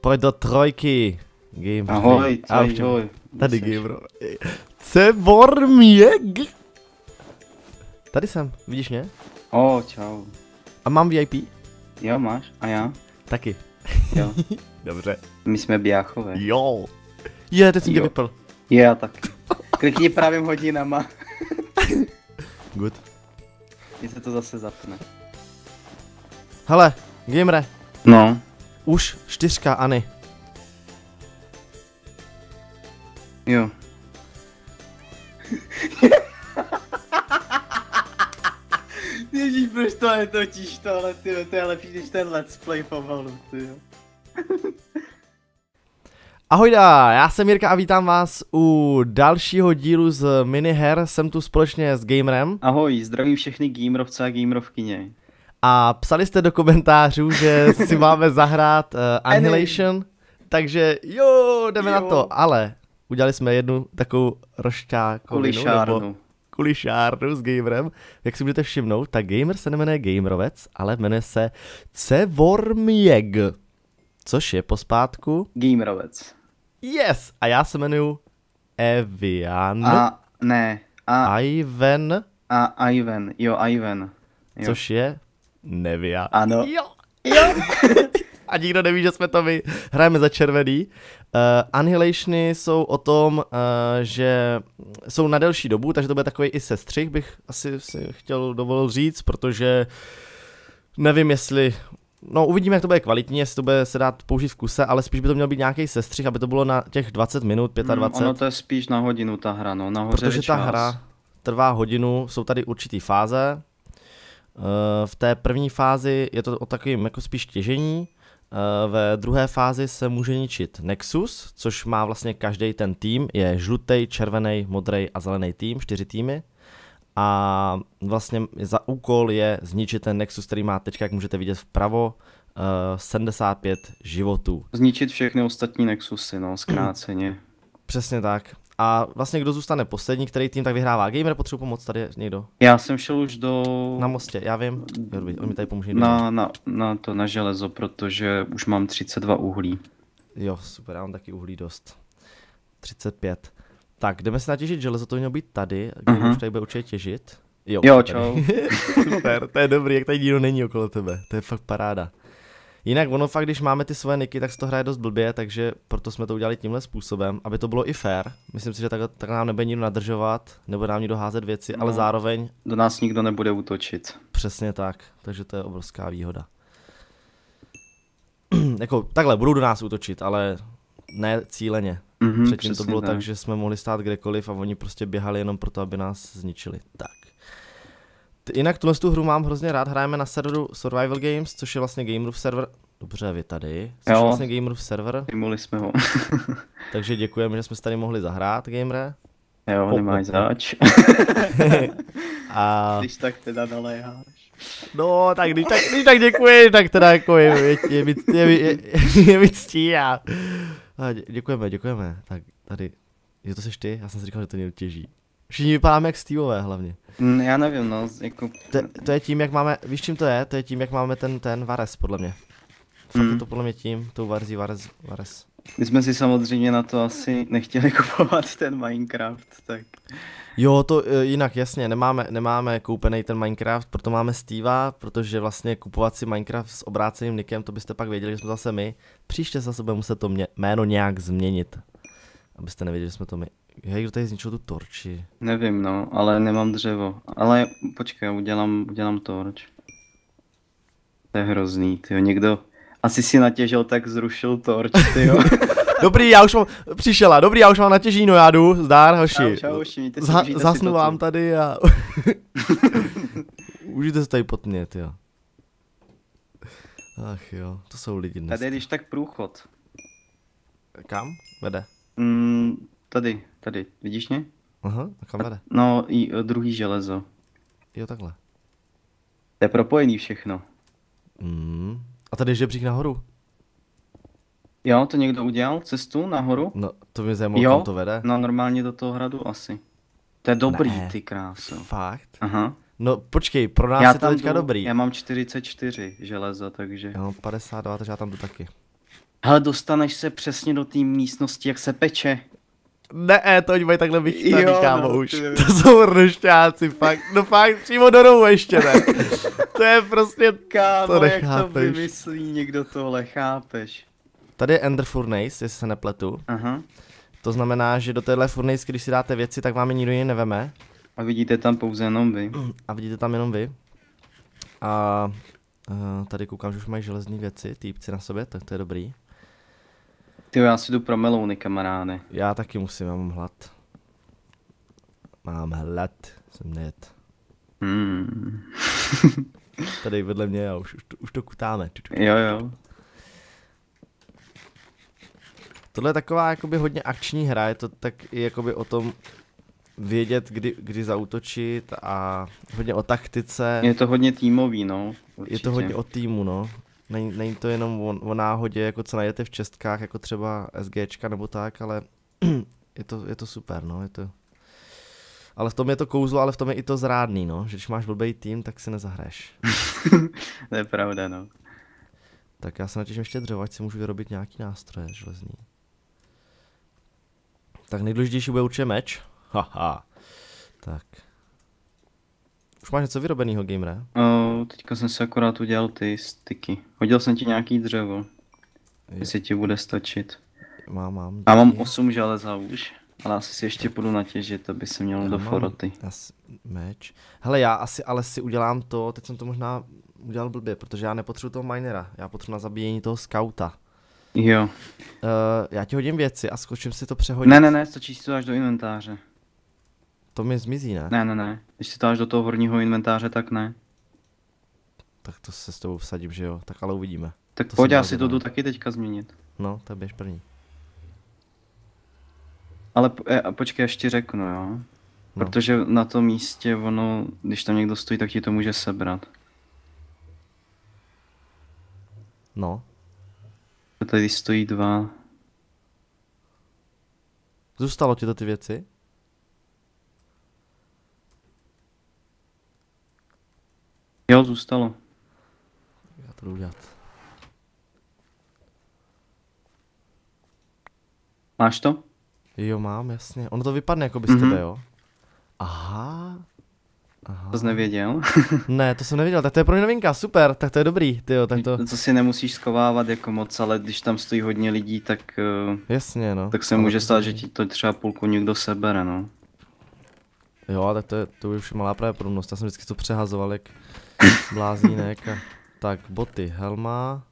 Pojď do trojky. Game. Ahoj, ahoj. Tady Game. Cevorměk. Tady jsem, vidíš mě? Čau. A mám VIP? Jo, máš. A já? Taky. Jo. Dobře. My jsme běchové. Jo. Teď jsem tě vypl. Já taky. Klikni pravým hodinama. Good. Mně se to zase zapne. Hele, Gamere. No. Už 4 Ani. Jo. Ježíš, proč to netočíš tohle, tyjo, to je lepší než ten let's play pomalu, tyjo. Ahojda, já jsem Jirka a vítám vás u dalšího dílu z miniher, jsem tu společně s Gamerem. Ahoj, zdravím všechny gamerovce a gamerovkyně. A psali jste do komentářů, že si máme zahrát Annihilation, takže jo, jdeme na to, ale udělali jsme jednu takovou rošťákovinu, nebo kulišárnu s Gamerem. Jak si budete všimnout, tak Gamer se nemenuje Gamerovec, ale jmenuje se Cevorměk, což je pospátku Gamerovec. Yes! A já se jmenuji Evian. Ivan. Ivan, jo, Ivan. Jo. Což je Nevia. Ano. Jo. A nikdo neví, že jsme to my. Hrajeme za červený. Annihilationy jsou o tom, že jsou na delší dobu, takže to bude takový i sestřih, bych asi si chtěl dovolil říct, protože nevím, jestli... No, uvidíme, jak to bude kvalitní, jestli to bude se dát použít v kuse, ale spíš by to měl být nějaký sestřih, aby to bylo na těch 20 minut, 25. Ono to je spíš na hodinu ta hra, no, nahoře protože ta hra trvá hodinu, jsou tady určitý fáze. V té první fázi je to o takovým jako spíš těžení. Ve druhé fázi se může ničit Nexus, což má vlastně každý ten tým, je žlutý, červený, modrý a zelený tým, 4 týmy. A vlastně za úkol je zničit ten Nexus, který má teď, jak můžete vidět vpravo, 75 životů. Zničit všechny ostatní Nexusy, no, zkráceně. Přesně tak. A vlastně kdo zůstane poslední, který tým, tak vyhrává. Gamer, potřebuji pomoct, tady někdo. Já jsem šel už na mostě, já vím. On mi tady pomůže. Na železo, protože už mám 32 uhlí. Jo, super, já mám taky uhlí dost. 35. Tak, jdeme se natěžit železo, to mělo být tady. Gamer už tady bude určitě těžit. Jo, čau. Super, to je dobrý, jak tady nikdo není okolo tebe. To je fakt paráda. Jinak ono fakt, když máme ty svoje niky, tak se to hraje dost blbě, takže proto jsme to udělali tímhle způsobem, aby to bylo i fair. Myslím si, že tak nám nebude nikdo nadržovat, nebo nám nikdo házet věci, ale zároveň... Do nás nikdo nebude útočit. Přesně tak, takže to je obrovská výhoda. Jako takhle, budou do nás útočit, ale ne cíleně. Předtím to bylo tak, že jsme mohli stát kdekoliv a oni prostě běhali jenom proto, aby nás zničili. Tak. Jinak tuhle hru mám hrozně rád, hrajeme na serveru Survival Games, což je vlastně Gamerův server. Dobře, vy tady. Což je vlastně Gamerův server. Mohli jsme ho. Takže děkujeme, že jsme se tady mohli zahrát, Gamere. Jo, nemáš zač. A... Když tak teda naléháš. No, tak když tak děkuji, tak teda jako je mi ctí a děkujeme. Tak tady, je to seš ty? Já jsem si říkal, že to někdo těží. Všichni vypadáme jak Steveové hlavně. Já nevím, no, jako... To je tím, jak máme, víš čím to je? To je tím, jak máme ten Vares, podle mě. Fakt je to podle mě tím, tou verzí Vares. My jsme si samozřejmě na to asi nechtěli kupovat ten Minecraft, tak... Jo, to jinak jasně, nemáme koupený ten Minecraft, proto máme Steva, protože vlastně kupovat si Minecraft s obráceným nickem, to byste pak věděli, že jsme zase my. Příště zase bude muset to jméno nějak změnit, abyste nevěděli, že jsme to my. Hej, kdo tady zničil tu torči? Nevím, no, ale nemám dřevo. Ale počkej, udělám torč. To je hrozný, tyjo, někdo asi si natěžil, tak zrušil torč, tyjo. Dobrý, já už mám natěží, no já jdu, zdár, hoši. Čau, hoši, zasnu vám tady a... Užijte se tady pod mě, tyjo. Ach jo, to jsou lidi dnes. Tady je když tak průchod. Kam? Vede? Tady, vidíš mě? Aha, a kam vede? No, i druhý železo. Jo, takhle. To je propojený všechno. A tady je žebřík nahoru. Jo, to někdo udělal cestu nahoru? No, to mě zajímalo, kam to vede. No, normálně do toho hradu asi. To je dobrý, ty kráso. Fakt? Aha. No, počkej, pro nás je to teďka dobrý. Já mám 44 železo, takže... Já mám 52, takže já tam jdu taky. Hele, dostaneš se přesně do té místnosti, jak se peče. Ne, to oni mají takhle vychytaný, Jo, kámo, no, už. ty. To jsou rošťáci, fakt. No fakt, přímo do rohu ještě, ne. To je prostě, Kámo, to jak to nechápeš. vymyslí někdo tohle, chápeš? Tady je Ender Furnace, jestli se nepletu. Aha. To znamená, že do téhle furnace, když si dáte věci, tak vám je nikdo jiný neveme. A vidíte tam pouze jenom vy. A vidíte tam jenom vy. A tady koukám, že už mají železní věci, týpci na sobě, tak to je dobrý. Tyjo, já si jdu pro melouny, kamaráde. Já taky musím, já mám hlad. Mám hlad, jsem nejet. Tady vedle mě a už to kutáme. Jo, jo. Tohle je taková jakoby hodně akční hra, je to tak i jakoby o tom vědět, kdy zaútočit a hodně o taktice. Je to hodně týmový, no. Určitě. Je to hodně o týmu, no. Není to jenom o náhodě, jako co najdete v čestkách, jako třeba SGčka nebo tak, ale je to super, no. Ale v tom je to kouzlo, ale v tom je i to zrádný, no. Že když máš blbej tým, tak si nezahraješ. To je pravda, no. Tak já se natěším ještě dřevo, ať si můžu vyrobit nějaký nástroje železný. Tak nejdůležitější bude určitě meč. Haha. Tak. Už máš něco vyrobenýho, gamere? Teďka jsem si akorát udělal ty styky. Hodil jsem ti nějaký dřevo. Jestli ti bude stačit. Mám. Já mám 8 železa už. Ale asi si ještě půjdu natěžit, aby se měl do foroty. Meč. Hele, já asi ale si udělám to, teď jsem to možná udělal blbě, protože já nepotřebuji toho minera. Já potřebuji na zabíjení toho skauta. Jo. Já ti hodím věci a zkočím si to přehodit. Ne, stačí si to až do inventáře. To mi zmizí, ne? Ne. Když si to až do toho horního inventáře, tak ne. Tak to se s tebou vsadím, že jo, tak ale uvidíme. Tak To pojď, jsem já si to rozhodl. jdu taky teďka změnit. No, to běž první. Ale počkej, až ti řeknu, jo. No. Protože na tom místě ono, když tam někdo stojí, tak ti to může sebrat. No. Tady stojí 2. Zůstalo ti to ty věci? Jo, zůstalo. Já to jdu udělat. Máš to? Jo, mám, jasně. Ono to vypadne jako by z tebe, jo? Aha. To jsi nevěděl? Ne, to jsem neviděl, tak to je pro mě novinka, super, tak to je dobrý, tyjo, tak to... Co si nemusíš schovávat jako moc, ale když tam stojí hodně lidí, tak, Jasně, no. tak se Ale může to- stát, že ti to třeba půlku někdo sebere, no. Jo, tak to je už malá pravděpodobnost, já jsem vždycky to přehazoval jak blázínek a... Tak, boty, helma,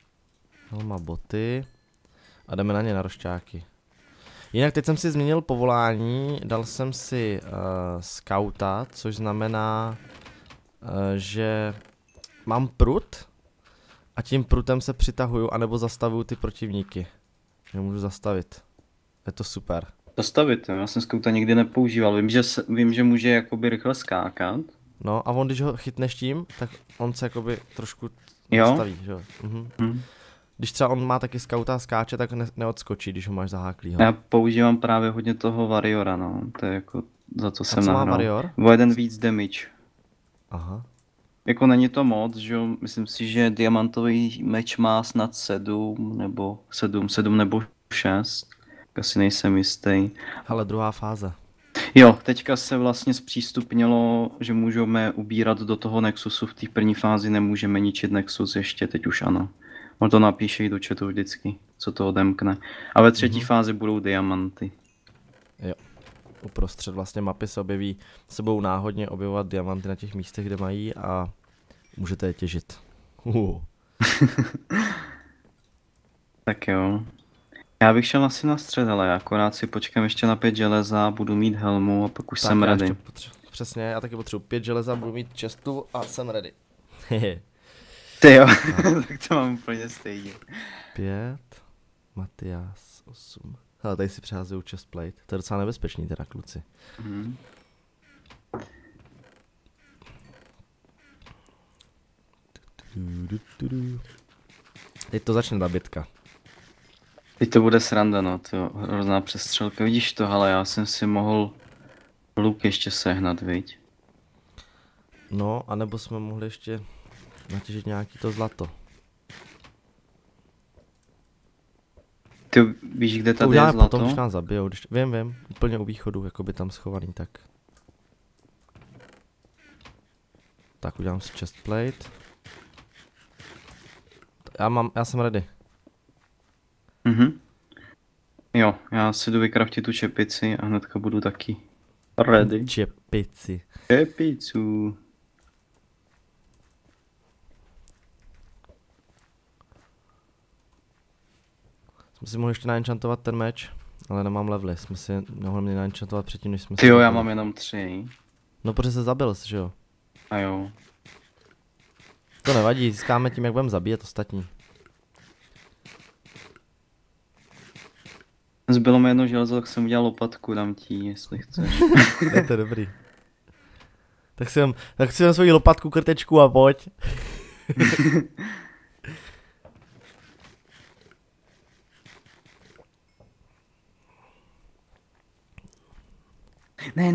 boty a jdeme na ně na rošťáky. Jinak teď jsem si změnil povolání, dal jsem si skauta, což znamená, že mám prut a tím prutem se přitahuju anebo zastavuju ty protivníky. Že můžu zastavit. Je to super. Zastavit, jo. Já jsem skauta nikdy nepoužíval. Vím, že může jakoby rychle skákat. No a on když ho chytneš tím, tak on se jakoby trošku Jo? zastaví, že jo. Hm. Když třeba on má taky skauta a skáče, tak neodskočí, když ho máš zaháklýho. Já používám právě hodně toho Warriora, no. To je jako za co jsem co má nahrál. Warrior? O jeden víc damage. Aha. Jako není to moc, že jo, myslím si, že diamantový meč má snad 7 nebo 6. Asi nejsem jistý. Ale druhá fáze. Jo, teďka se vlastně zpřístupnilo, že můžeme ubírat do toho Nexusu. V té první fázi nemůžeme ničit Nexus ještě, teď už ano. On to napíše i do chatu vždycky, co to odemkne. A ve třetí fázi budou diamanty. Jo. Uprostřed vlastně mapy se objeví, se budou náhodně objevovat diamanty na těch místech, kde mají a můžete je těžit. Tak jo. Já bych šel asi na střed, ale já akorát si počkám ještě na 5 železa, budu mít helmu a pak už jsem já ready. ještě přesně, já taky potřebuji 5 železa, budu mít čestu a jsem ready. Ty jo, tak to mám úplně stejně. 5, Matias 8. Hele, tady si přeházeju chestplate. To je docela nebezpečný teda, kluci. Mhm. Teď to začne ta bitka. Teď to bude sranda, no, to hrozná přestřelka. Vidíš to, ale já jsem si mohl luk ještě sehnat, viď? No, anebo jsme mohli ještě natěžit nějaký to zlato. Ty víš, kde To tady je uděláme zlato? potom, když nás zabijou. Když... Vím, úplně u východu, jakoby tam schovaný, tak. Tak udělám si chestplate. Já jsem ready. Mhm. Jo, já si jdu vykraftit tu čepici a hnedka budu taky ready. Čepici. Čepicu. Jsme si mohli ještě naenchantovat ten meč, ale nemám levely. Jsme si mohli naenchantovat předtím, než jsme Ty jo, já zabili. mám jenom 3. No protože se zabil, že jo? A jo. To nevadí, získáme tím, jak budeme zabíjet ostatní. Zbylo mi jedno železo, tak jsem udělal lopatku, dám ti, jestli chceš. To je dobrý. Tak si vem svoji lopatku, krtečku a pojď. Ne.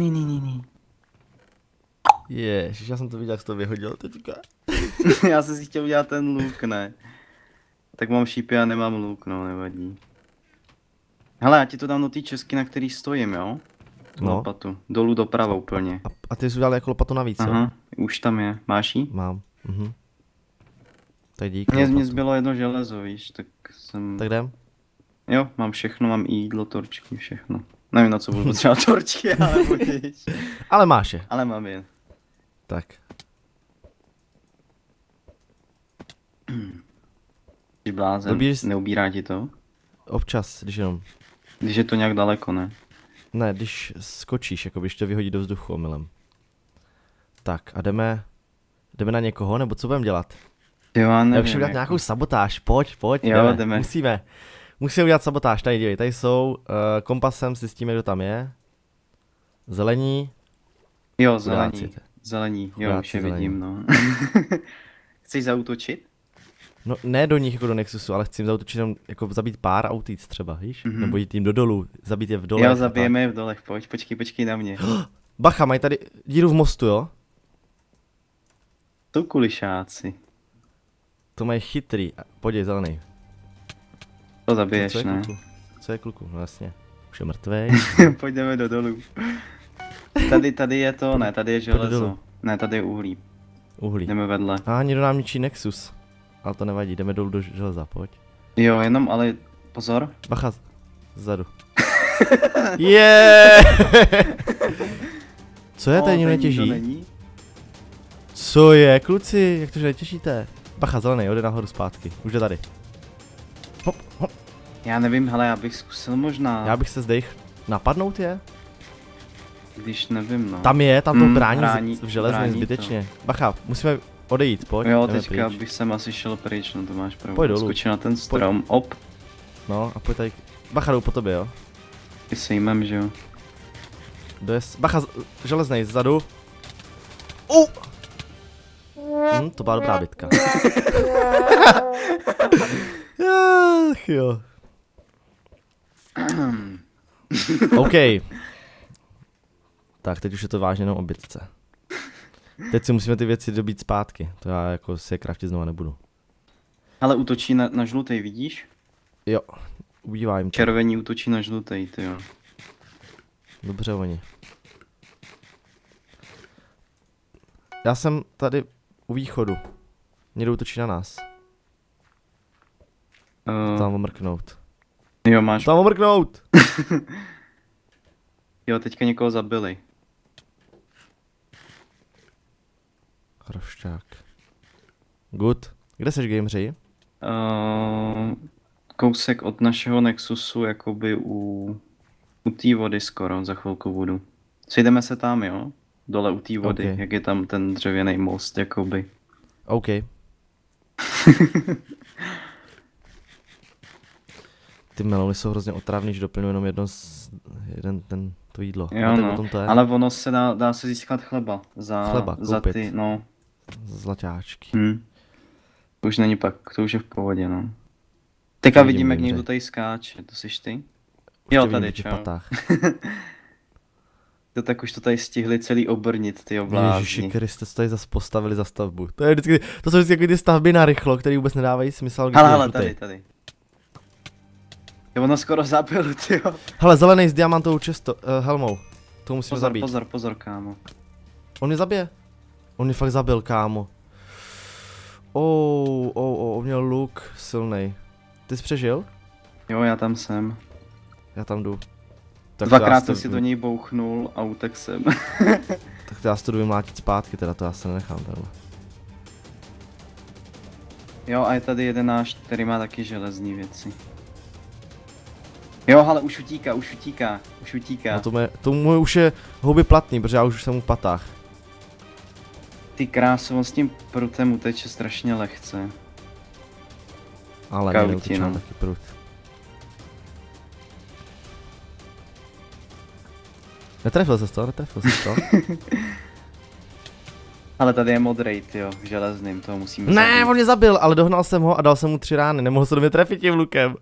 Ježiš, já jsem to viděl, jak jsi to vyhodil teďka. Já jsem si chtěl udělat ten luk, ne. Tak mám šípy a nemám luk, no, nevadí. Hele, já ti to dám do té česky, na který stojím, jo? Tu No. lopatu. Dolů doprava úplně. A ty jsi udělal jako lopatu navíc, jo? Aha, už tam je. Máš jí? Mám. Tak díky. Mně zbylo jedno železo, víš, tak jsem... Tak jdem? Jo, mám všechno, mám i jídlo, torčky, všechno. Nevím, na co budu potřeba torčky, ale budíš. Ale máš je. Ale mám je. Tak. Jsi blázen, Dobíš- neubírá ti to? Občas, když jenom. Když je to nějak daleko, ne? Ne, když skočíš, jako když to vyhodí do vzduchu omylem. Tak a jdeme na někoho, nebo co budeme dělat? Jo, já Já nevím, už udělat nějakou sabotáž, pojď, Jo, jdeme. Musíme udělat sabotáž, tady dívej, tady jsou, kompasem zjistíme, kdo tam je. Zelení. Jo, Chudáci. zelení. Zelení, jo, Chudáci už je zelení. vidím, no. Chceš zaútočit? No ne do nich jako do Nexusu, ale chci jim zautočit jenom jako zabít pár a utíct třeba, víš? Mhm. Nebo jít jim do dolů, zabít je v dolech. Jo, a zabijeme je v dolech, pojď, počkej na mě. tak. Bacha, mají tady díru v mostu, jo? Jsou kulišáci. To mají chytrý. Podívej, zelený. To zabiješ, Co je ne? kluku? Co je kluku? No jasně. Už je mrtvej. Pojďme do dolů. Tady je to, ne, tady je železo. dolů. Ne, tady je uhlí. Uhlí. Jdeme vedle. A někdo nám ničí Nexus. Ale to nevadí, jdeme dolů do železa, pojď. Jo, jenom, ale pozor. Bacha, zadu. Yeah! Co je, tady nikdo netěží? Není? Co je, kluci, jak to, že netěžíte? Bacha, zelený, jde nahoru zpátky, už je tady. Hop, hop. Já nevím, hele, já bych zkusil možná. Já bych se zdejch. Napadnout je? Když nevím, no. Tam to brání brání- v železném brání to. zbytečně. Bacha, musíme odejít, pojď. Jo, jdeme teďka pryč. bych sem asi šel pryč, no to máš pravdu. Pojď dolů. Skočil na ten strom, op. No a pojď tady. Bacha, jdou po tobě, jo. Ty sejmem, že jo. Bacha, železnej, zadu. To byla dobrá bitka. Ach jo. OK. Tak, teď už je to vážně jenom o bitce. Teď si musíme ty věci dobít zpátky. To já jako si je kraftit znova nebudu. Ale útočí na žlutej, vidíš? Jo, ubývá jim to. Červení útočí na žlutej, ty jo. Dobře oni. Já jsem tady u východu. Někdo útočí na nás. Tam omrknout. Jo, máš. Tam omrknout! Jo, teďka někoho zabili. Hrošťák. Good. Kde seš, gameři? Kousek od našeho Nexusu, jakoby u té vody skoro, za chvilku budu. Sejdeme se tam, jo? Dole u té vody, Ok. jak je tam ten dřevěný most, jakoby. OK. Ty melony jsou hrozně otravný, že doplňuji jenom to jídlo. Jo, A tak no. potom to je Ale ono se dá se získat chleba Chleba, za koupit. ty, no. zlaťáčky. To už není pak, to už je v pohodě, no. Teďka Vidím, vidím, jak vím, někdo že- tady skáče, to jsi ty? Už Jo, tě vidím tady, v těch čau. patách. To tak už to tady stihli celý obrnit, ty Ježiši oblázni. Kriste, co tady zase postavili za stavbu. To jsou vždycky jako ty stavby na rychlo, které vůbec nedávají smysl. když Hele, je hele, žlutej. tady. Jo, ono skoro zabil, tyjo. Hele, zelený s diamantovou helmou. To musíme Pozor, zabít. pozor, pozor, kámo. On mě zabije. On mě fakt zabil, kámo. On měl luk silnej. Ty jsi přežil? Jo, já tam jsem. Já tam jdu. Tak Dvakrát jsem si do něj bouchnul a utek jsem. Tak to já si to jdu vymlátit zpátky, teda to já se nenechám takhle. Jo, a je tady jeden náš, který má taky železní věci. Jo, ale už utíká, už utíká, už utíká. No to můj už je houby platný, protože já už jsem mu v patách. Ty kráso, on s tím prutem uteče strašně lehce. Ale Kauti, mě neutíčám no. taky prut. Netrefil ses to, netrefil ses to. Ale tady je modrej, jo, v železným, toho musíme Ne, zabít. on mě zabil, ale dohnal jsem ho a dal jsem mu 3 rány, nemohl se do mě trefit tím lukem.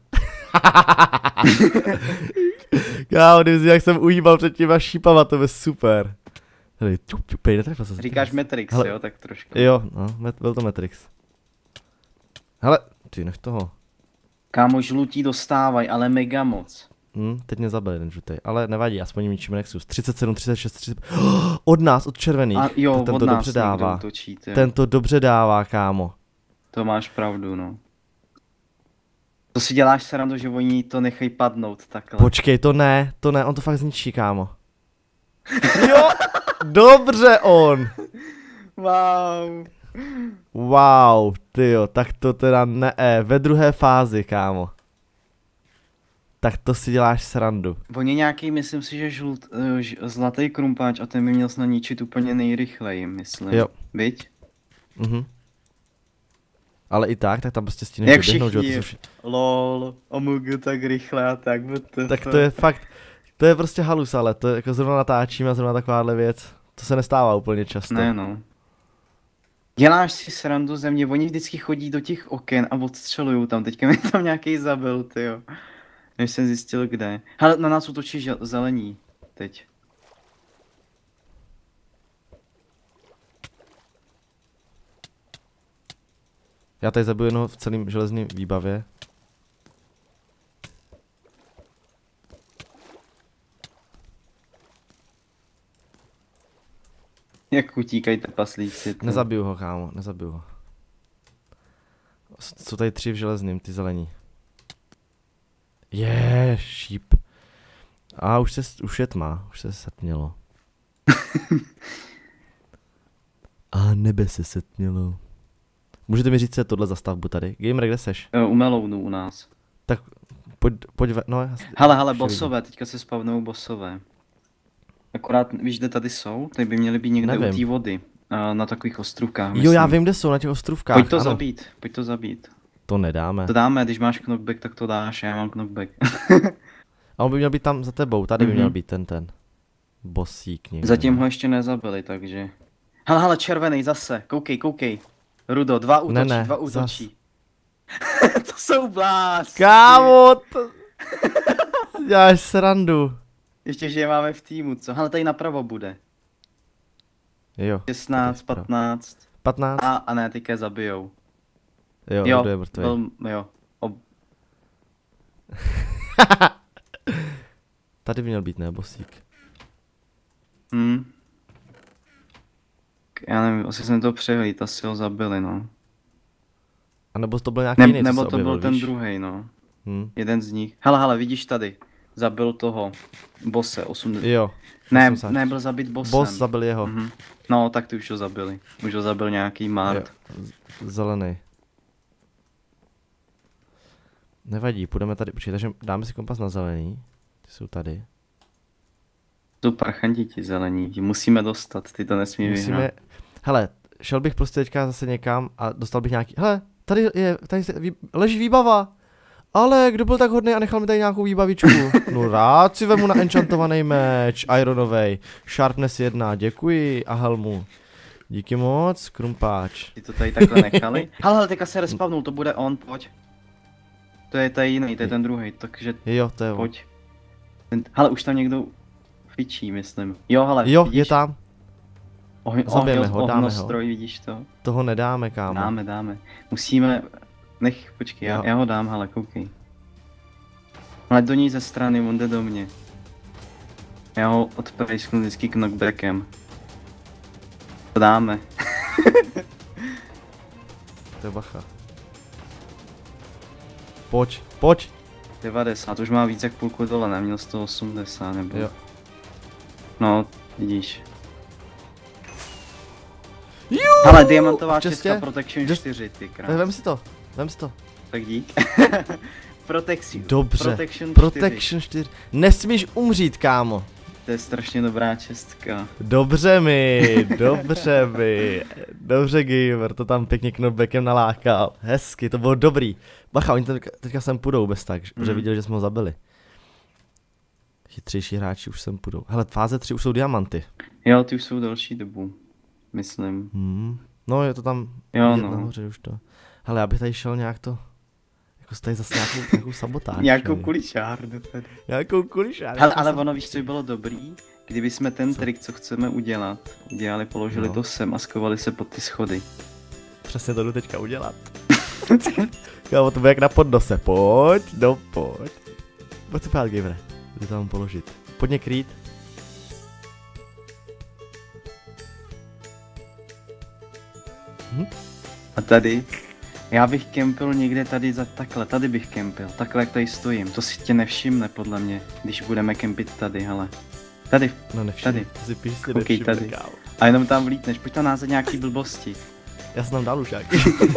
Kámo, kdyby jak jsem uhýbal před těma šípama, to by super. Tady, pej, netrefil se. Říkáš Matrix, hele, jo, tak trošku. Jo, no, byl to Matrix. Hele, ty nech toho. Kámo, žlutí dostávaj, ale mega moc. Teď mě zabil jeden žlutej, ale nevadí, aspoň ničíme Nexus. 37, 36, 30. Od nás, od červených. A jo, ten od to nás dobře dává. útočí, Ten to dobře dává, kámo. To máš pravdu, no. To si děláš srandu, že oni to nechají padnout takhle. Počkej, to ne, on to fakt zničí, kámo. Jo, dobře on. Wow. Wow, tyjo, tak to teda ne, ve druhé fázi, kámo. Tak to si děláš srandu. On je nějaký, myslím si, že zlatý krumpáč a ten by měl snad ničit úplně nejrychleji, myslím. Jo. Viď? Ale i tak tam prostě stíneš doběhnout, že jo, to jsou lol, omugu tak rychle a tak. Tak to je fakt, to je prostě halus, ale to je jako zrovna natáčíme a zrovna takováhle věc. To se nestává úplně často. Ne no. Děláš si srandu ze mě, oni vždycky chodí do těch oken a odstřelujou tam, teďka mi tam nějaký zabil, tyjo. Než jsem zjistil kde. Hele, na nás útočí zelení, teď. Já tady zabiju jednoho v celém železném výbavě. Jak utíkají trpaslíci. Nezabiju ho, kámo, nezabiju ho. Jsou tady 3 v železném, ty zelení. Šíp. A už je tma, už se setmělo. A nebe se setmělo. Můžete mi říct, co je tohle za stavbu tady? Gamer, kde seš? U Melounu u nás. Tak pojď no. Hele, bossové, teďka se spavnou bossové. Akorát, víš, kde tady jsou? Tady by měly být někde u té vody. Na takových ostrovkách, myslím. Jo, já vím, kde jsou, na těch ostrovkách. Pojď to zabít, pojď to zabít. To nedáme. To dáme, když máš knockback, tak to dáš, já mám knockback. A on by měl být tam za tebou, tady by měl být ten bossík někde. Zatím ho ještě nezabili, takže. Hele, červený zase, koukej. Rudo, 2 útočí, 2 útočí. To jsou blázky. Kámo, děláš srandu. Ještě, že je máme v týmu, co? Hele, tady napravo bude. Jo. 16, 15. 15? A ne, teďka zabijou. Jo, je mrtvý. Jo. Tady by měl být, ne, bossík. Já nevím, asi jsem to přehlíd, asi ho zabili, no. A nebo to byl nějaký jiný, nebo co to objevil, byl ten víš? druhej, no. Jeden z nich. Hele, vidíš tady. Zabil toho bosse, 80. Jo. Ne, byl zabit bossem. Boss zabil jeho. No, tak ty už ho zabili. Už ho zabil nějaký mart. Zelený. Nevadí, půjdeme tady, počkej, takže dáme si kompas na zelený. Ty jsou tady. Super, chandí ti zelení, ti musíme dostat, ty to nesmí vyhrát. Hele, šel bych prostě teďka zase někam a dostal bych nějaký, hele, tady leží výbava. Ale kdo byl tak hodný a nechal mi tady nějakou výbavičku? No rád si vemu na enchantovaný meč, ironovej, sharpness 1, děkuji a helmu. Díky moc, krumpáč. Ty to tady takhle nechali? Hele, teďka se respavnul, to bude on, pojď. To je tady jiný, to je ten druhý, takže jo, to je pojď. Hele, už tam někdo fičí, myslím. Jo, hele, jo, vidíš? je tam. Zabijeme ho, dáme ho. Vidíš to? Toho nedáme, kámo. Dáme. Musíme, počkej, já ho dám, hele, koukej. Ale do ní ze strany, on jde do mě. Já ho odpejsknu vždycky knockbackem. To dáme. To je bacha. Pojď. 90, už má víc jak půlku dole, neměl 180 nebo... Jo. No, vidíš. Ale diamantová česká Protection 4, ty krás. Tak vem si to. Tak dík. Protection. Dobře. Protection 4. Protection 4. Nesmíš umřít, kámo. To je strašně dobrá čestka. Dobře mi. Dobře, gamer, to tam pěkně knockbackem nalákal. Hezky, to bylo dobrý. Bacha, oni teďka sem půjdou bez tak, protože viděli, že jsme ho zabili. Chytřejší hráči už sem půjdou. Hele, fáze 3 už jsou diamanty. Jo, ty už jsou další dobu. Myslím. No, je to tam jo, no. Nahoře už to. Hele, já bych tady šel nějak to... Jako tady zase nějakou sabotáž. Nějakou kulišárnu tady. Nějakou kulišárnu. Hele, ale ono, víš, co by bylo dobrý? Kdyby jsme ten trik, co chceme udělat, udělali, položili to sem a skovali se pod ty schody. Přesně to jdu teďka udělat. Kámo, to bude jak na podnose. Pojď. Pojď si pát, gamere. Jdu tam položit. Pojď mě krýt. A tady? Já bych kempil někde tady za takhle, tady bych kempil, takhle jak tady stojím, to si tě nevšimne podle mě, když budeme kempit tady, hele. Tady, no nevšimne, tady. To si písně Koukej nevšimne, tady. kámo. A jenom tam vlítneš, pojď tam názet nějaký blbosti. Já jsem tam dal už nějaký.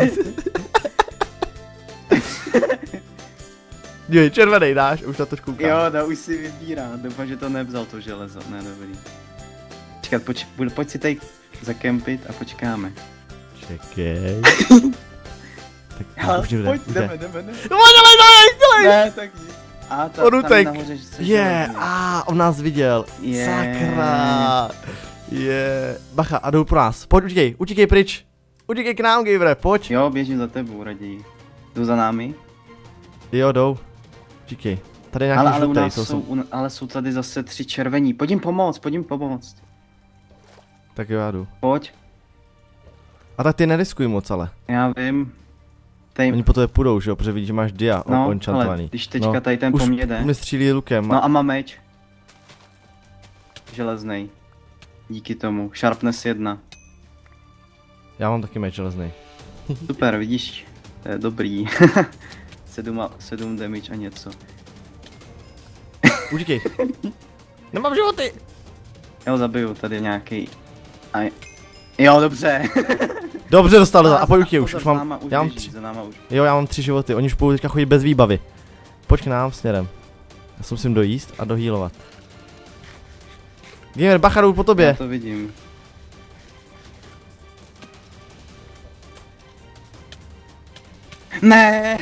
Dívej, červený dáš, už na to koukám. Jo, no už si vybírá, doufám, že to nevzal to železo, ne dobrý. Čekat, pojď si tady zakempit a počkáme. Čekej. Tak hele, už pojď, jdeme. Dělej! Ne, tak nic. A tam je nahoře, že se on nás viděl. Sakra. Bacha, a jdou pro nás. Pojď, utíkej pryč. Utíkej k nám, gamere, pojď. Jo, běžím za tebou raději. Jdu za námi? Jo, jdou. Utíkej. Tady je nějaký žlutej, ale jsou tady zase 3 červení. Pojď jim pomoct. Tak jo, já jdu. Pojď. A tak ty neriskuj moc, ale. Já vím. Oni po tobě půjdou, že jo, protože vidíš, že máš dia enchantovaný. Ale když teďka tady ten po mně jde. Už mi střílí lukem. No a mám meč. Železnej. Díky tomu. Sharpness 1. Já mám taky meč železnej. Super, vidíš? To je dobrý. 7 damage a něco. Utíkej. Nemám životy. Já ho zabiju, tady nějaký. Jo, dobře. Dobře, dostal a pojď už mám. Já mám 3. Jo, já mám 3 životy, oni už budou teďka chodit bez výbavy. Pojď k nám směrem. Já se musím dojíst a dohýlovat. Gamer, bacha, jdu po tobě. Já to vidím. Ne,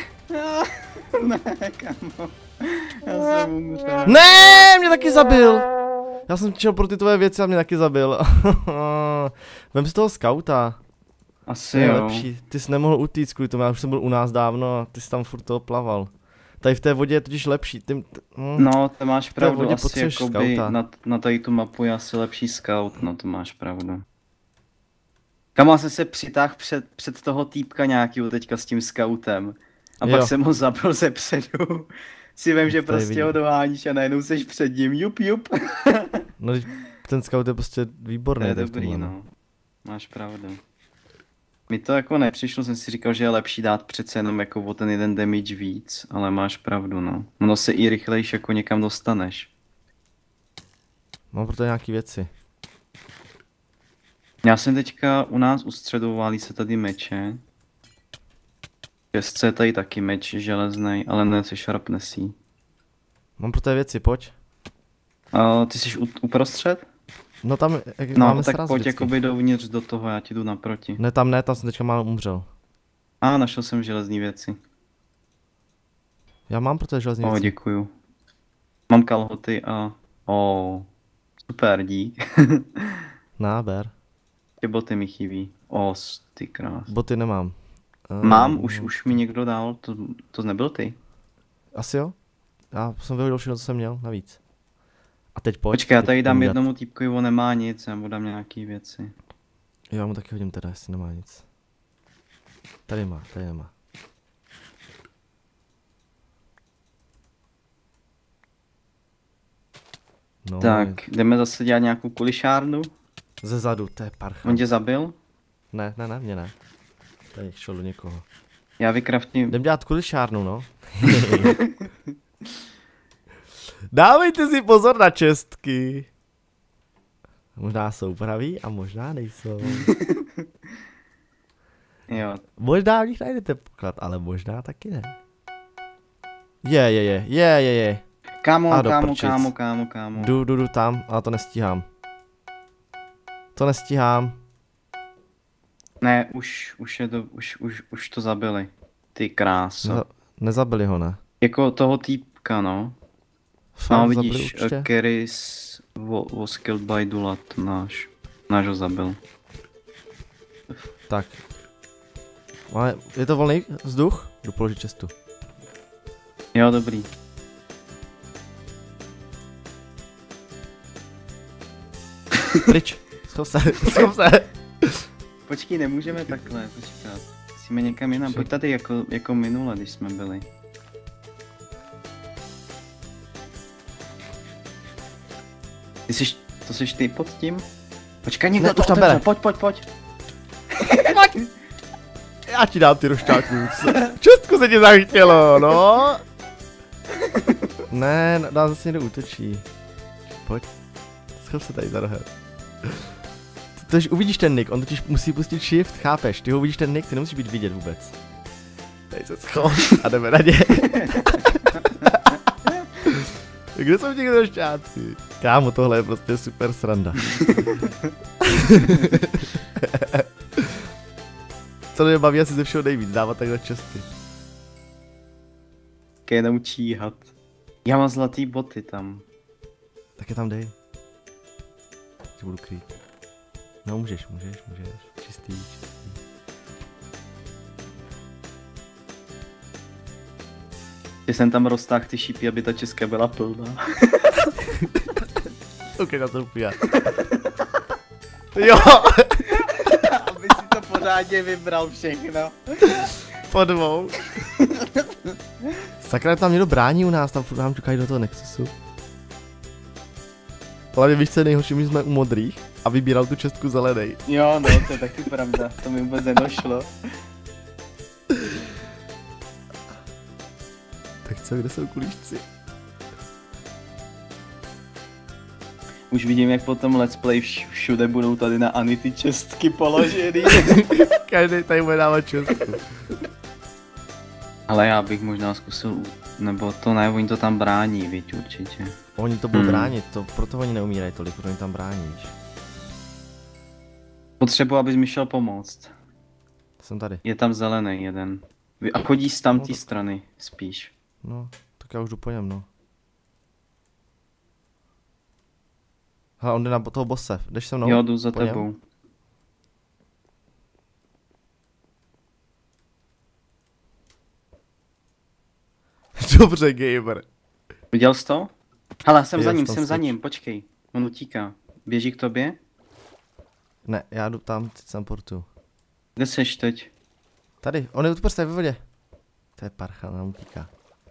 kamo. Já jsem umřel. Ne, mě taky zabil. Já jsem šel pro ty tvoje věci a mě taky zabil. Vem si toho skauta. Asi jo. Lepší. Ty jsi nemohl utíct kvůli tomu, já už jsem byl u nás dávno a ty jsi tam furt toho plaval. Tady v té vodě je totiž lepší. No, to máš pravdu, asi jakoby na tady tu mapu je asi lepší scout, no to máš pravdu. Kam jsem se přitáhl před toho týpka nějakýho teďka s tím scoutem. A pak jsem ho zabil ze předu. Si vím, že prostě ho doháníš a najednou seš před ním, jup. No, ten scout je prostě výborný. Je dobrý, no. Máš pravdu. Mi to jako nepřišlo, jsem si říkal, že je lepší dát přece jenom jako o ten jeden damage víc, ale máš pravdu, no. Ono se i rychlejš jako někam dostaneš. Mám proto nějaký věci. Já jsem teďka u nás ustředovali se tady meče. Šestce je tady taky meč železnej, ale ne se sharpnessí. Mám pro té věci, pojď. Ty jsi uprostřed? No tam no, tak pojď jakoby dovnitř do toho, já ti jdu naproti. Ne, tam jsem teďka málo umřel. Našel jsem železní věci. Já mám pro té železní věci. Děkuju. Mám kalhoty a... super, dík. Náber. Ty boty mi chybí. Ty krás. Boty nemám. Mám, už mi někdo dal, to nebyl ty. Asi jo. Já jsem vyhodil všechno, co jsem měl, navíc. A teď pojď. Počkej, já tady dám jednomu týpkovi, on nemá nic, já mu dám nějaký věci. Jo, já mu taky hodím teda, jestli nemá nic. Tady nemá. No, Tak, jdeme zase dělat nějakou kulišárnu. ze zadu, to je parcha. On tě zabil? Ne, mě ne. Tady šel do někoho. Já vykraftím. Jdem dělat kulišárnu, no. Dávejte si pozor na čestky. Možná jsou praví a možná nejsou. Jo. Možná v nich najdete poklad, ale možná taky ne. Je. Kámo. Jdu tam, ale to nestíhám. Ne, už to zabili. Ty kráso. Nezabili ho, ne? Jako toho týpka, no. Fakt, No zabili vidíš, určitě? Keris was killed by Dulat, náš ho zabil. Tak. Ale je to volný vzduch? Jdu položit čestu. Jo, dobrý. Pryč. Schop se. Počkej, nemůžeme takhle počkat. Musíme někam jinam. Pojď tady jako minule, když jsme byli. To jsi ty pod tím? Počkej, někdo Ne, to už tam otevřel. bere. Pojď. Já ti dám ty rošťáku. Čestku se ti zachtělo, no. Ne, nás zase někdo útočí. Pojď. Schop se tady za rohem. Tož uvidíš ten nick, on totiž musí pustit shift, chápeš? Ty ho uvidíš ten nick, ty nemusíš být vidět vůbec. Tady se schop a jdeme na ně. Kde jsou ti rošťáci? Kámo, tohle je prostě super sranda. Co mě baví asi ze všeho nejvíc, dávat takhle česty. Jenom číhat. Já mám zlatý boty tam. Tak je tam dej. Tě budu krýt. No můžeš. Čistý. Že jsem tam roztáhl ty šípy, aby ta česká byla plná. OK, na to upíjá. Jo! Aby si to pořádně vybral všechno. Po dvou. Sakra, tam někdo brání u nás, tam furt nám čekají do toho Nexusu. Hlavně víš, co je nejhorší, my jsme u modrých a vybíral tu čestku zelenej. Jo, no, to je taky pravda, to mi vůbec nedošlo. Tak co, kde jsou kulíšci? Už vidím, jak po tom let's play všude budou tady na Ani ty čestky položený. Každý tady bude dávat čestku. Ale já bych možná zkusil, nebo to ne, oni to tam brání, viď, určitě. Oni to budou bránit, proto oni neumírají tolik, protože oni tam brání, víš. Potřebuji, abys mi šel pomoct. Jsem tady. Je tam zelený jeden. A chodí z tamtý strany, spíš. No, tak já už jdu po něm, no. Hele, on jde na toho bosse, jdeš se mnou? Jo, jdu za po něm? tebou. Dobře, gamer. Viděl jsi to? Hele, jsem Viděl za jsem ním, počkej. On utíká. Běží k tobě? Ne, já jdu tam, teď jsem portu. Kde seš teď? Tady, on je u ve vodě. To je parcha, nám utíká.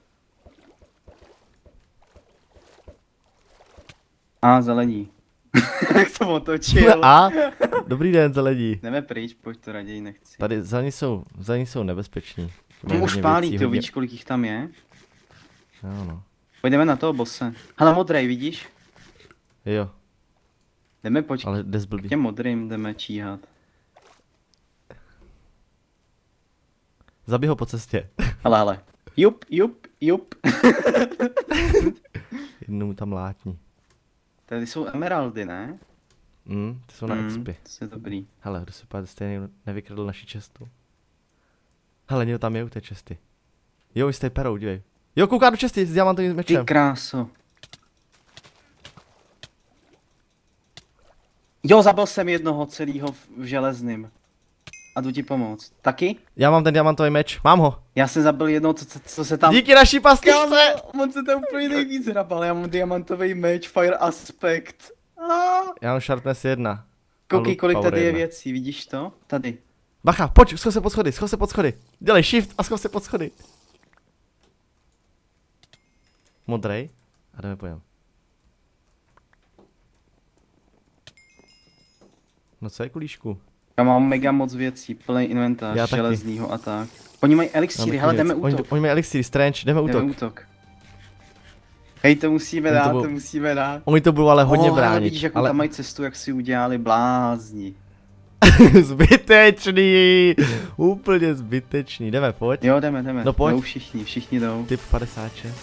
Zelení. Jak to otočil? A, dobrý den, zelení. Jdeme pryč, pojď, to raději nechci. Tady zelení jsou nebezpeční. On už pálí, ty víš, kolik jich tam je? Jo, no. Pojďme na toho bosse. Hele, modrej, vidíš? Jo, Jdeme počkat. ale jde zblbý. Těm modrým jdeme číhat. Zabij ho po cestě. Hele. Jup. Jednou mu tam látní. Tady jsou emeraldy, ne? Ty jsou na expy. To je dobrý. Hele, kdo se pád stejně nevykradl naši čestu. Hele, někdo tam je u té česty. Jo, jste perou, dívej. Jo, kouká do česty s diamantovým Ty mečem. kráso. Jo, zabil jsem jednoho celého v železným. A jdu ti pomoct. Taky? Já mám ten diamantový meč, mám ho. Já jsem zabil jednoho, co se tam... Díky naší pastičce. On se tam úplně nejvíc hrabal, já mám diamantový meč, fire aspect. Já mám sharpness 1. Koukej, kolik power tady je 1. věcí, vidíš to? Tady. Bacha, pojď, schov se pod schody. Dělej shift a schov se pod schody. Modrej. A jdeme po něm. No co je kulíšku? Já mám mega moc věcí, plný inventář, Já taky. železnýho a tak. Oni mají elixíry, hele, jdeme útok. Oni mají elixíry, Strange, jdeme útok. Jdeme útok. Hej, to musíme Oni to dát, budou- to musíme dát. Oni to budou ale hodně Ale bránit. vidíš, jakou tam mají cestu, jak si udělali blázni. Zbytečný. Úplně zbytečný. Jdeme, pojď. Jo, jdeme. No pojď. Jdou všichni jdou. Typ 56.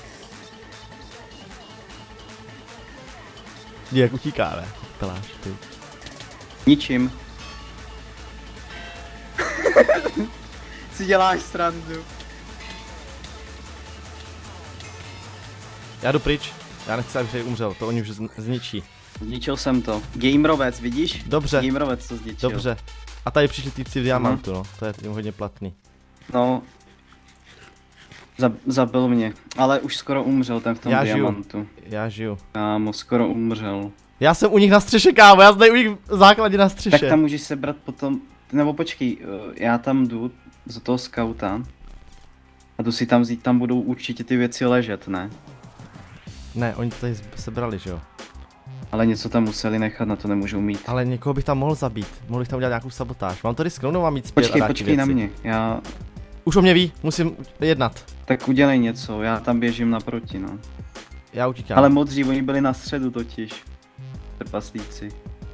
Jak utíkáme. Peláš, ty. Ničím. Si děláš srandu. Já jdu pryč. Já nechci, abych tady umřel, to oni už zničí. Zničil jsem to. Gamerovec, vidíš? Dobře. Gamerovec to zničil. Dobře. A tady přišli týpci v diamantu, no. To je jim hodně platný. No. Zabil mě. Ale už skoro umřel ten v tom Já diamantu. Já žiju. Kámo, skoro umřel. Já jsem u nich na střeše, kámo, já jsem tady u nich v základě na střeše. Tak tam můžeš sebrat potom, nebo počkej, já tam jdu za toho skauta. A jdu si tam vzít, tam budou určitě ty věci ležet, ne? Ne, oni to tady sebrali, že jo. Ale něco tam museli nechat, na to nemůžou mít. Ale někoho bych tam mohl zabít. Mohl bych tam udělat nějakou sabotáž. Mám to risknout, nebo mám mít zpět a dát ti Počkej na věci? mě, já... Už o mě ví, musím jednat. Tak udělej něco, já tam běžím naproti, no. Já utíkám. Ale modří, oni byli na středu totiž. Trpaslíci.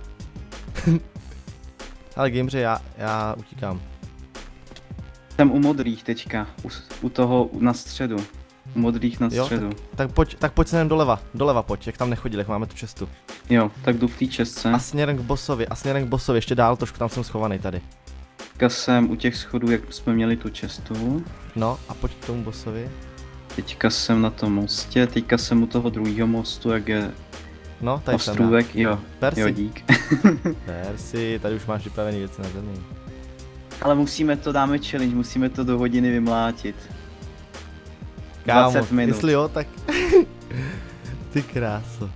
Ale gameře, já utíkám. Jsem u modrých teďka, u toho na středu. U modrých na Jo, středu. Tak pojď se jen doleva pojď, jak tam nechodili, jak máme tu cestu. Jo, tak jdu k té čestce. A směrem k bossovi, ještě dál trošku, tam jsem schovaný tady. Teďka jsem u těch schodů, jak jsme měli tu cestu. No a pojď k tomu bossovi. Teďka jsem na tom mostě, teďka jsem u toho druhého mostu, jak je No, tady jsem já. ostrůvek, jo, Persi. jo, dík. Persi, tady už máš vypravený věci na zemi. Ale musíme to, dáme challenge, musíme to do hodiny vymlátit. Kámo, 20 minut. jestli jo, tak... Ty kráso.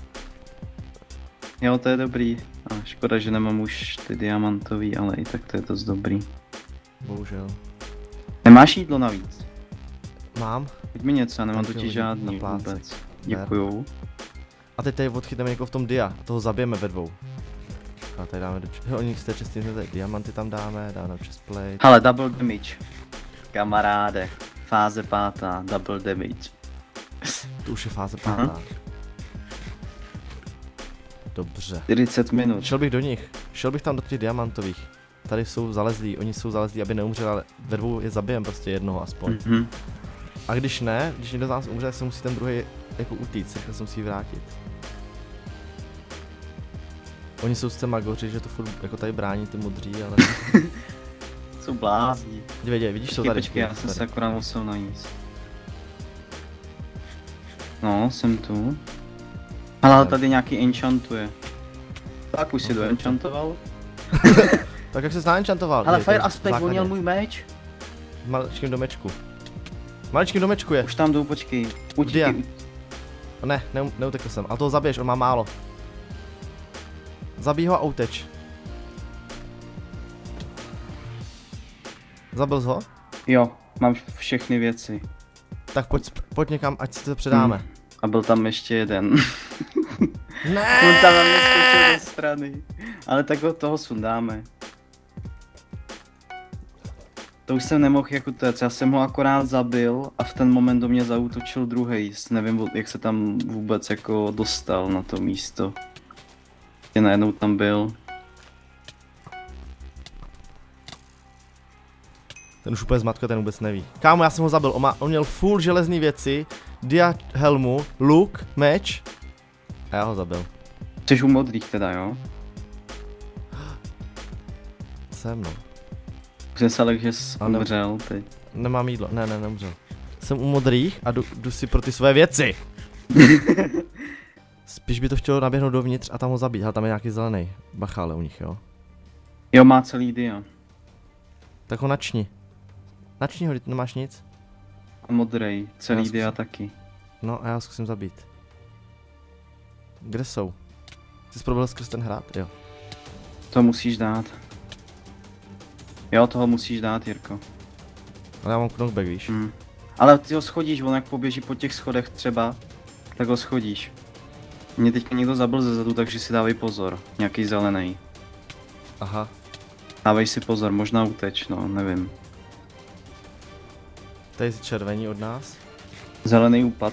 Jo, to je dobrý. A škoda, že nemám už ty diamantový, ale i tak to je dost dobrý. Bohužel. Nemáš jídlo navíc? Mám. Hoď mi něco, já nemám Tak jo, totiž hodím žádný na pláci. vůbec. Děkuju. A teď tady odchytneme někoho v tom dia, a toho zabijeme ve dvou. A tady dáme do oni z té čestí tady diamanty tam dáme na chestplate. Hele, double damage. Kamaráde. Fáze 5. Double damage. To už je fáze 5. Dobře. 40 minut. Šel bych do nich. Šel bych tam do těch diamantových. Tady jsou zalezlí, oni jsou zalezlí, aby neumřeli, ale ve dvou je zabijem prostě jednoho aspoň. A když ne, když někdo z nás umře, tak se musí ten druhý jako utíct, tak se musí vrátit. Oni jsou sice magoři, že to furt jako tady brání ty modří, ale... Jsou blázni. Dívej, vidíš, jsou tady. Počkej, já jsem se akorát musel najíst. No, jsem tu. Ale tady nějaký enchantuje. Tak už si to enchantoval. Tak jak se naenchantoval? Ale Fire Aspect volnil můj meč. Maličkým domečku. Maličkým domečku je. Už tam jdu, počkej. Dia. Utíkej. Ne, neutekl jsem, ale toho zabiješ, on má málo. Zabij ho a uteč. Zabil jsi ho? Jo, mám všechny věci. Tak pojď někam, ať si to předáme. A byl tam ještě jeden. Ne! On tam na mě skočil do strany. Ale tak ho toho sundáme. To už jsem nemohl jako tec, já jsem ho akorát zabil a v ten moment do mě zaútočil druhej. Nevím, jak se tam vůbec jako dostal na to místo. Je najednou tam byl. Ten už úplně zmatka, ten vůbec neví. Kámo, já jsem ho zabil, on měl full železný věci, dia helmu, luk, meč. A já ho zabil. Jsi u modrých teda, jo? Jsem, no. Už jsem se ale, že jsi umřel teď. Nemám jídlo, ne, nemůžu. Jsem u modrých a jdu si pro ty své věci. Spíš by to chtělo naběhnout dovnitř a tam ho zabít, ale tam je nějaký zelený bachále u nich, jo. Jo, má celý dia. Tak ho načni. Načni ho, nemáš nic? A modrej, celý dia taky. No a já zkusím zabít. Kde jsou? Jsi zprobil skrz ten hrad? Jo. To musíš dát. Jo, toho musíš dát, Jirko. Ale já mám knockback, víš? Ale ty ho schodíš, on jak poběží po těch schodech třeba, tak ho schodíš. Mě teďka někdo zabil ze zadu, takže si dávej pozor. Nějaký zelený. Aha. Dávej si pozor, možná uteč, no, nevím. Tady je červení od nás. Zelený úpad.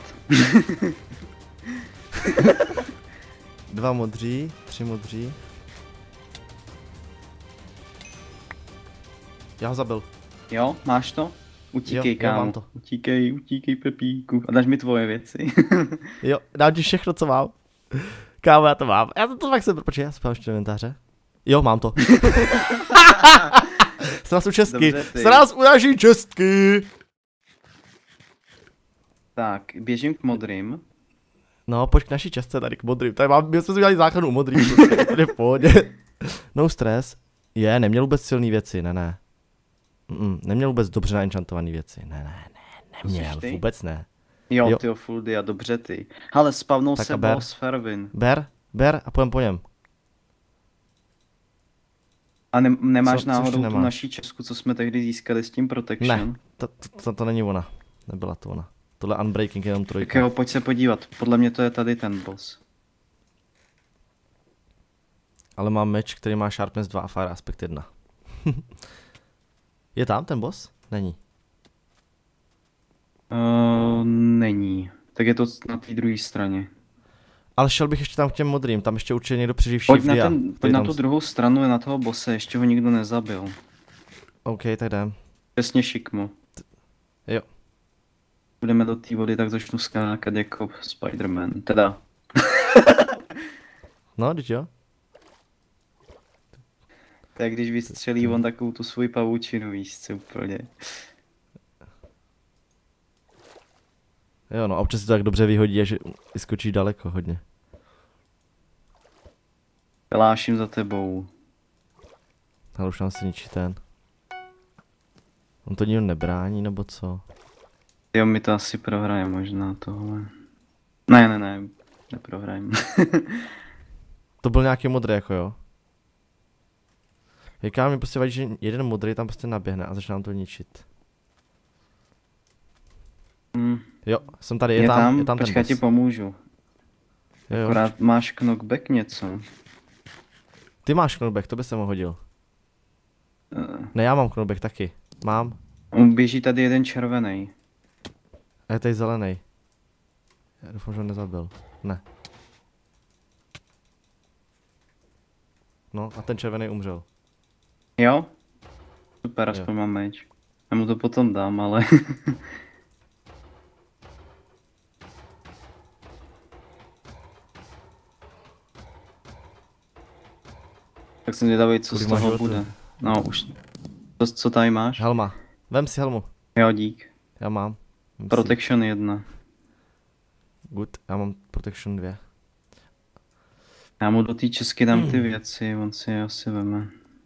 2 modří, 3 modří. Já ho zabil. Jo, máš to? Utíkej, Jo, kámo. mám to. Utíkej, Pepíku. A dáš mi tvoje věci. Jo, dám ti všechno, co mám. Kámo, já to mám. Já to fakt jsem, počkej, já spávám ještě do inventáře. Jo, mám to. Se nás u čestky. Se nás uráží čestky. Tak, běžím k modrým. No, pojď k naší čestce tady k modrým. Tady mám, my jsme si udělali záchranu u modrých. Tady v pohodě. No stres. Neměl vůbec silný věci, ne. Neměl vůbec dobře naenchantované věci. Ne, neměl, vůbec ne. Jo, tyjo, full dia, dobře ty. Hele, spavnul Tak se a ber. boss Fervin. Ber a půjdem po něm. A nemáš Co náhodou ještě tu nemáš? naší česku, co jsme tehdy získali s tím Protection? Ne, to není ona. Nebyla to ona. Tohle Unbreaking je jenom Tak trojka. jo, pojď se podívat. Podle mě to je tady ten boss. Ale mám meč, který má Sharpness 2 a Fire Aspect 1. Je tam ten boss? Není. Není. Tak je to na té druhé straně. Ale šel bych ještě tam k těm modrým, tam ještě určitě někdo přeživší Pojď v na, dia. pojď na tu druhou stranu, na toho bosse, ještě ho nikdo nezabil. OK, tak jdem. Přesně šikmo. Jo. Budeme do té vody, tak začnu skákat jako Spider-Man. Teda. No, teď jo. Tak když vystřelí on takovou tu svůj pavučinu, víš co úplně. Jo, no a občas si to tak dobře vyhodí, že skočíš daleko hodně. Peláším za tebou. Ale už nám se ničí ten. On to nikdo nebrání, nebo co? Jo, my to asi prohrajeme možná tohle. Ne, neprohrajeme. To byl nějaký modrý, jako jo? Jaká mi prostě vadí, že jeden modrý tam prostě naběhne a začne nám to ničit. Jo, jsem tady, je tam ten počkej, boss. ti pomůžu. Jo. Akorát máš knockback něco. Ty máš knockback, to by se mu hodil. Ne, já mám knockback taky. Mám. On běží tady jeden červený. A je tady zelený. Já doufám, že ho nezabil. Ne. No a ten červený umřel. Jo? Super, aspoň mám meč. Já mu to potom dám, ale... Tak jsem zvědavý, co z toho bude. No už. Co tady máš? Helma. Vem si helmu. Jo, dík. Já mám. Vem si. Protection 1. Good, já mám Protection 2. Já mu do té česky dám ty věci, on si je asi veme.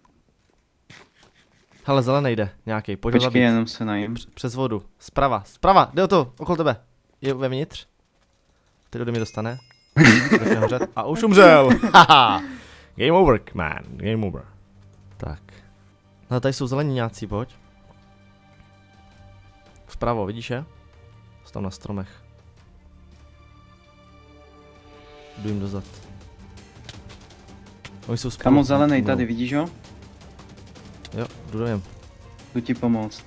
Hele, zelený jde, nějaký, pojď ho zabít. Počkej, jenom se najím. Přes vodu, zprava, jde o to, okolo tebe. Je vevnitř. Teď ode mě dostane. Začne hořet. A už umřel, haha. Game over, man, game over. Tak. No tady jsou zelení nějací, pojď. Vpravo, vidíš je? Jsou tam na stromech. Jdu jim dozad. Oni jsou spolu. Kamo zelený tady, vidíš ho? Jo, jdu do něm. Jdu ti pomoct.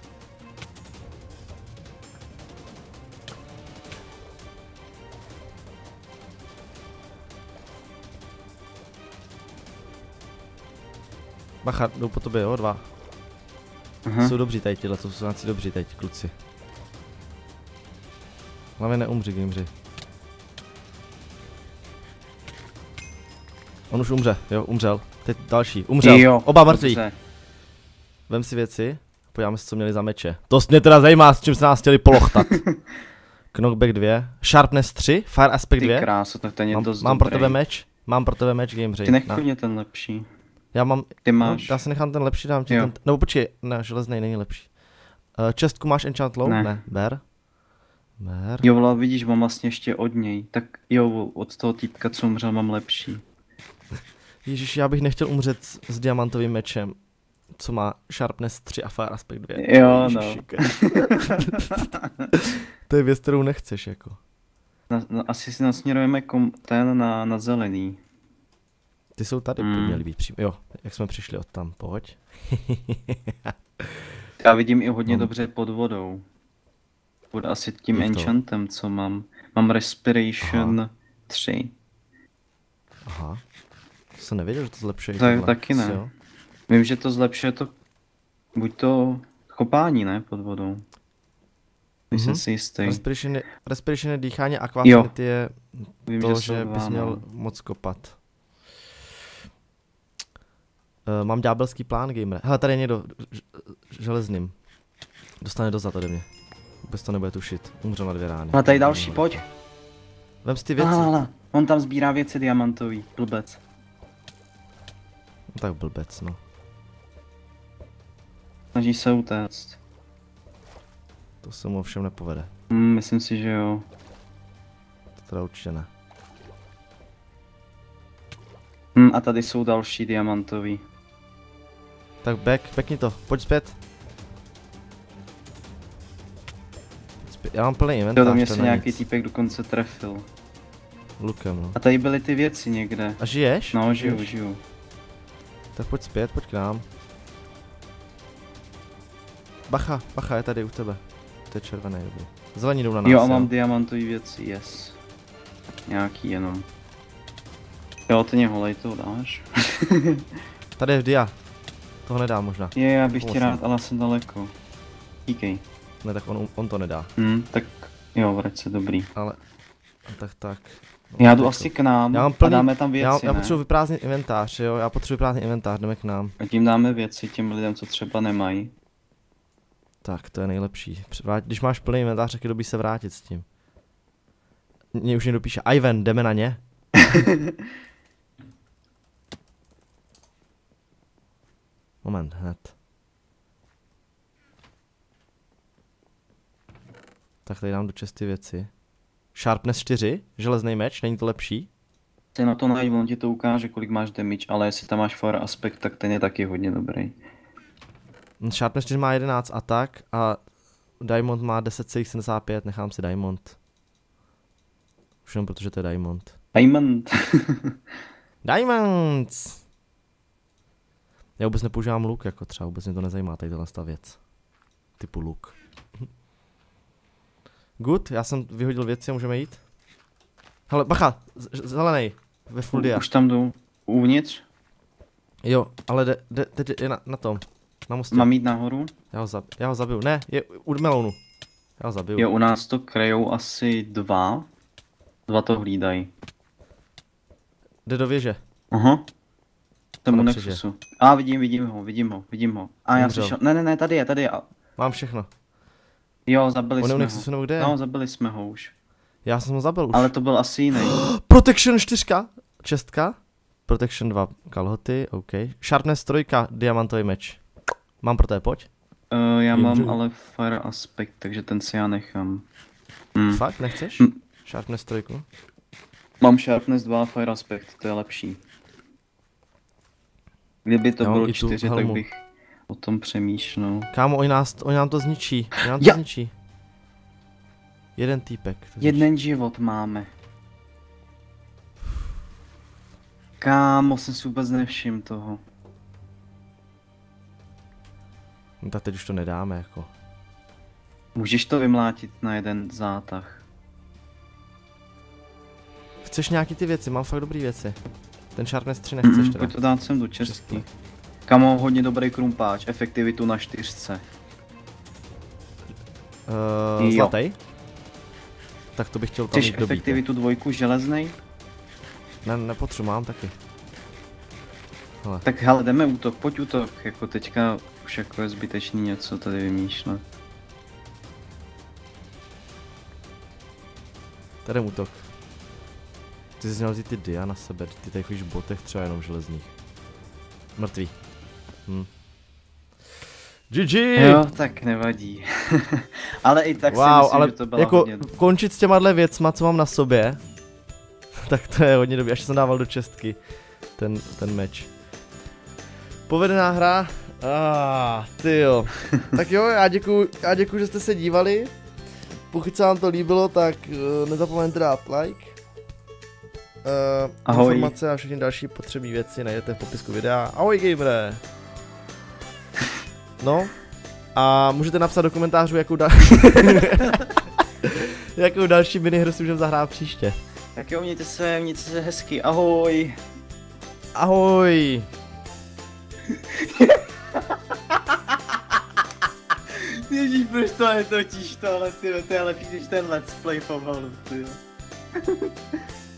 Bacha, jdou po tobě, jo, 2. Aha. Jsou dobří tady tyhle, to jsou nějací dobří teď, kluci. Hlavně neumři, Gimři. On už umře, jo, umřel. Teď další, umřel, Jo, oba mrtví. dobře. Vem si věci, podíváme se, co měli za meče. To mě teda zajímá, s čím se nás chtěli polochtat. Knockback 2, Sharpness 3, Fire Aspect 2. Ty krásu, tak ten je dost Mám pro dobrý. tebe meč, Gimři. Ty nech mě ten lepší. Já mám, Ty máš. No, já si nechám ten lepší, dám ti Jo. ten, nebo počkej, ne, železný není lepší. Čestku máš enchant low? Ne. Ber. Jo, vole, vidíš, mám vlastně ještě od něj. Tak jo, od toho týpka, co umřel, mám lepší. Ježíš, já bych nechtěl umřet s diamantovým mečem, co má Sharpness 3 a Fire Aspect 2. Jo, no. Ježiši. To je věc, kterou nechceš, jako. Asi si nasměrujeme ten na zelený. Ty jsou tady, by měly být přímo. Jo, jak jsme přišli od tam, pojď. Já vidím i hodně dobře pod vodou. Bude asi tím enchantem, co mám. Mám Respiration 3. Aha. To jsem nevěděl, že to zlepšuje. To taky ne. Jo. Vím, že to zlepšuje to, buď to kopání, ne, pod vodou. Jsem si jistý. Respiration je dýchání, Aquafinity je vím, to, že bys měl moc kopat. Mám ďábelský plán, gamer. Hele, tady je někdo železným. Dostane dozad ode mě. Vůbec to nebude tušit. Umřel na 2 rány. A tady další, pojď. Vem si ty věci. On tam sbírá věci diamantový, blbec. No tak blbec, no. Snaží se utéct. To se mu ovšem nepovede. Myslím si, že jo. To teda určitě ne. A tady jsou další diamantový. Tak backni to, pojď zpět. Já mám plný inventář. Do mě se nějaký týpek dokonce trefil. Lukem, no. A tady byly ty věci někde. A žiješ? No, žiju. Tak pojď zpět, pojď k nám. Bacha, je tady u tebe. To je červený, dobrý. Zelení jdou na nás. Jo, a mám diamantové věci, yes. Nějaký jenom. Jo, ty mě holej, to dáš. Tady je dia. Toho nedá možná. Já bych ti rád, ale jsem daleko. Díkej. Ne, tak on to nedá. Tak jo, vrať se, dobrý. Ale, tak. No, já jdu asi k nám a dáme tam věci, já potřebuji vyprázdnit inventář, jo, jdeme k nám. A tím dáme věci těm lidem, co třeba nemají. Tak, to je nejlepší. Když máš plný inventář, tak je dobrý se vrátit s tím. Mně už někdo píše, Ivan, jdeme na ně. Moment, hned. Tak tady dám do česty věci. Sharpness 4, železný meč, není to lepší? Se na to najít, on ti to ukáže, kolik máš damage, ale jestli tam máš fire aspekt, tak ten je taky hodně dobrý. Sharpness 4 má 11 atak a Diamond má 10,75, nechám si Diamond. Už jenom protože to je Diamond. Diamonds! Já vůbec nepoužívám luk, jako třeba vůbec mě to nezajímá, tady ta věc. Typu luk. Good, já jsem vyhodil věci a můžeme jít. Hele, bacha, zelenej, ve full dia. Už tam jdu uvnitř? Jo, ale teď je na tom, na mostě. Mám jít nahoru? Já ho zabiju, ne, je u melounu. Já ho zabiju. Jo, u nás to krejou asi 2. 2 to hlídají. Jde do věže. Aha. Jsem u Nexusu. Vidím ho. A já slyšel, ne, tady je. Mám všechno. Jo, zabili jsme Nexusu, ho. Kde? No, zabili jsme ho už. Já jsem ho zabil už. Ale to byl asi jiný. Protection 4, čestka. Protection 2 kalhoty, OK. Sharpness 3, diamantový meč. Mám pro té, pojď. Já mám ale fire aspekt, takže ten si já nechám. Fakt, nechceš? Sharpness 3. Mám Sharpness 2 a fire aspekt, to je lepší. Kdyby to bylo 4, tak bych o tom přemýšlel. Kámo, oni nám to zničí. Zničí. Jeden týpek. Jeden život máme. Kámo, jsem si vůbec nevšiml toho. No tak teď už to nedáme, jako. Můžeš to vymlátit na jeden zátah. Chceš nějaký ty věci? Mám fakt dobrý věci. Ten Sharpness 3 nechceš teda. Pojď to dát sem do čestky. Kamo, hodně dobrý krumpáč, efektivitu na 4. Zlatý? Tak to bych chtěl tam mít dobít. Efektivitu 2 železnej? Ne, nepotřebuji, mám taky. Hele. Tak hele, jdeme útok, pojď útok, jako teďka už jako je zbytečný něco tady vymýšlet. Tady útok. Ty jsi měl vzít ty dia na sebe, ty tady chodíš v botech třeba jenom železných. Mrtvý. GG! Jo, tak nevadí. Ale i tak si myslím, ale že to byla jako hodně... končit s těma věcma, co mám na sobě, tak to je hodně dobrý, až jsem dával do čestky ten meč. Povedená hra. Tyjo. Tak jo, já děkuju, že jste se dívali. Pokud se vám to líbilo, tak nezapomeňte dát like. Ahoj. Informace a všechny další potřebné věci najdete v popisku videa. Ahoj gamere! No, a můžete napsat do komentářů, jakou další minihru si můžeme zahrát příště. Tak jo, mějte se hezky, ahoj. Ahoj! Ježíš, proč to netočíš tohle, ty, to je lepší než ten let's play pomalu, ty.